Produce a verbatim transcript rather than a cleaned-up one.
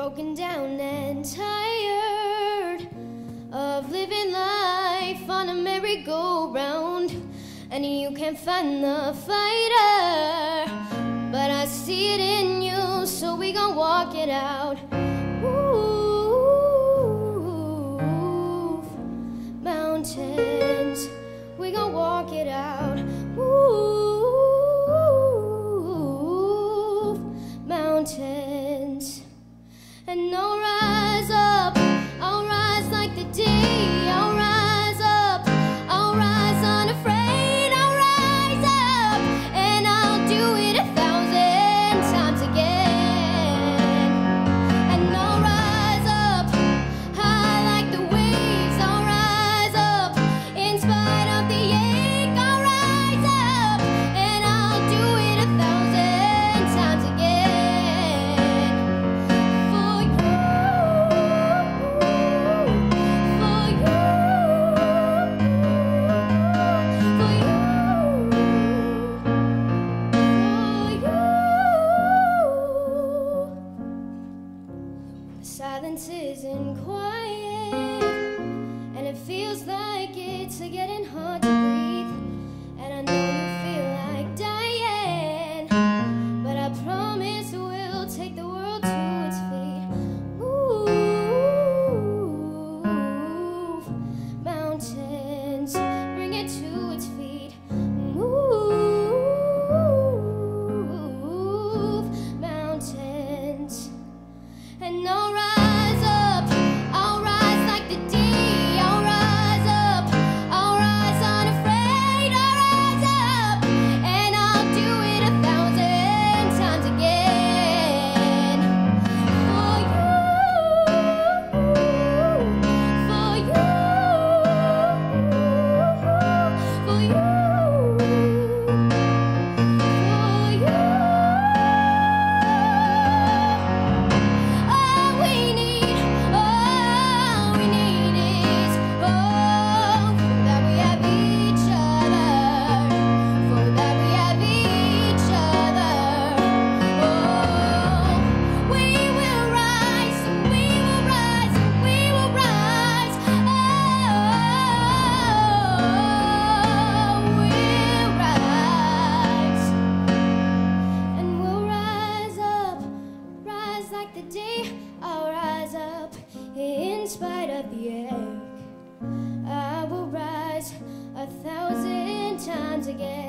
broken down and tired of living life on a merry-go-round, and you can't find the fighter, but I see it in you, so we gon' walk it out. Move mountains, we gon' walk it out. Move mountains, and I'll rise up, I'll rise like the day, I'll rise up, I'll rise unafraid, I'll rise up, and I'll do it a thousand times again. And I'll rise up, high like the waves, I'll rise up, in spite of the ache, I'll rise up, and I'll do it a thousand times again. Silence isn't quiet, and it feels like it's getting hard to breathe. And I know you feel like dying, but I promise we'll take the world to its feet. Move mountains, bring it to its feet. Move mountains, and I'll rise up, I'll rise like the day, I'll rise up, I'll rise unafraid, I'll rise up, and I'll do it a thousand times again. For you, for you, for you, for you. All we need, all we need is, oh, that we have each other, for that we have each other. Oh, we will rise, we will rise, we will rise. Oh, we'll rise, and we'll rise up, rise like the day. I'll rise up in spite of the ache. I will rise a thousand times again.